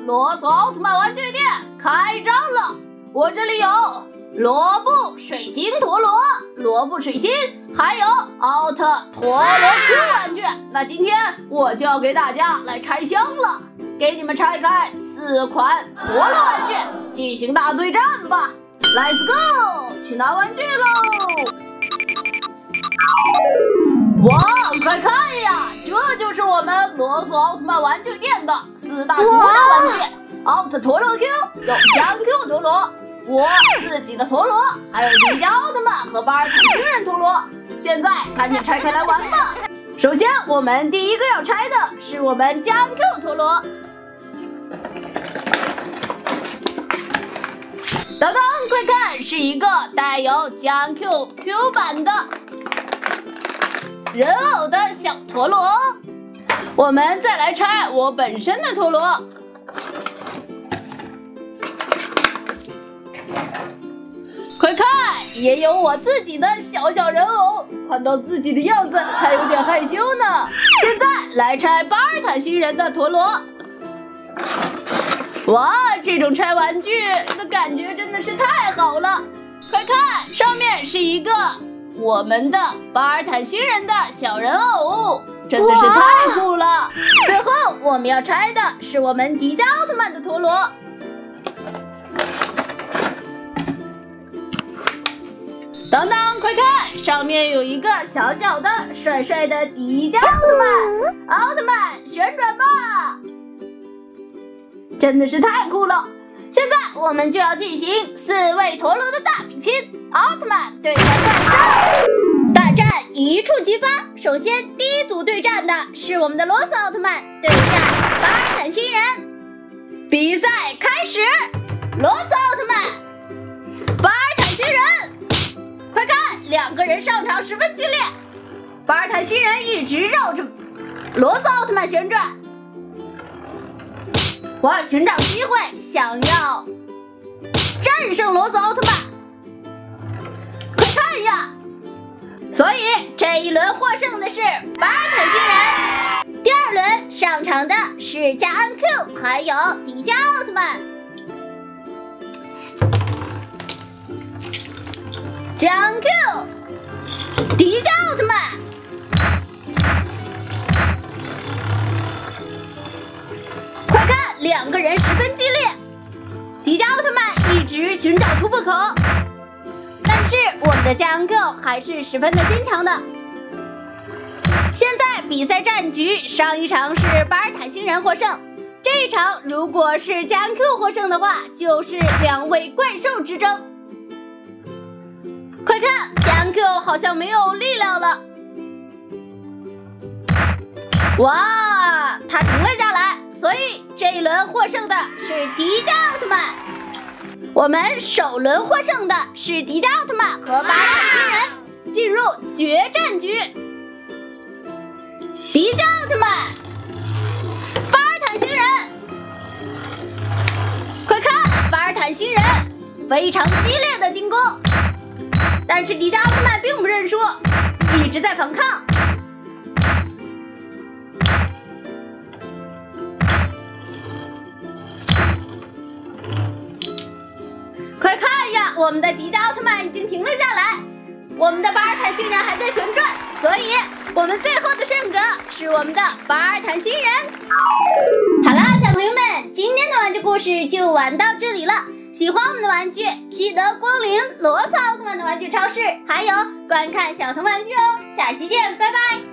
罗索奥特曼玩具店开张了！我这里有罗布水晶陀螺、罗布水晶，还有奥特陀螺 Q 玩具。那今天我就要给大家来拆箱了，给你们拆开4款陀螺玩具，进行大对战吧 ！Let's go， 去拿玩具喽！哇，快看呀，这就是我们罗索奥特曼玩具店的4大主打玩具：奥特陀螺 Q， 有江 Q 陀螺，我自己的陀螺，还有迪迦奥特曼和巴尔坦星人陀螺。现在赶紧拆开来玩吧！首先，我们第一个要拆的是我们江 Q 陀螺。当当，快看，是一个带有江 Q 版的人偶的小陀螺。我们再来拆我本身的陀螺。快看，也有我自己的小人偶，看到自己的样子还有点害羞呢。现在来拆巴尔坦星人的陀螺。哇，这种拆玩具的感觉真的是太好了！快看，上面是一个我们的巴尔坦星人的小人偶，真的是太酷了！最后我们要拆的是我们迪迦奥特曼的陀螺。当当，快看，上面有一个小小的、帅帅的迪迦奥特曼！奥特曼旋转吧！真的是太酷了！现在我们就要进行4位陀螺的大比拼，奥特曼对战怪兽，大战一触即发。首先，第一组对战的是我们的罗索奥特曼对战巴尔坦星人。比赛开始，罗索奥特曼，巴尔坦星人。快看，2个人上场十分激烈，巴尔坦星人一直绕着罗索奥特曼旋转。我要寻找机会，想要战胜罗索奥特曼。快看呀！所以这一轮获胜的是巴尔坦星人。第2轮上场的是加恩 Q 还有迪迦奥特曼。江 Q， 迪迦奥特曼。快看，2个人十分激烈，迪迦奥特曼一直寻找突破口，但是我们的江 Q 还是十分的坚强的。现在比赛战局，上一场是巴尔坦星人获胜，这一场如果是江 Q 获胜的话，就是2位怪兽之争。快看，江 Q 好像没有力量了。哇，他停了下来，所以这一轮获胜的是迪迦奥特曼。我们首轮获胜的是迪迦奥特曼和巴尔坦星人，进入决战局。迪迦奥特曼，巴尔坦星人。快看，巴尔坦星人非常激烈的进攻，但是迪迦奥特曼并不认输，一直在反抗。快看呀，我们的迪迦奥特曼已经停了下来，我们的巴尔坦星人还在旋转，所以我们最后的胜者是我们的巴尔坦星人。好了，小朋友们，今天的玩具故事就玩到这里了。喜欢我们的玩具，记得光临罗索奥特曼的玩具超市，还有观看小童玩具哦。下期见，拜拜。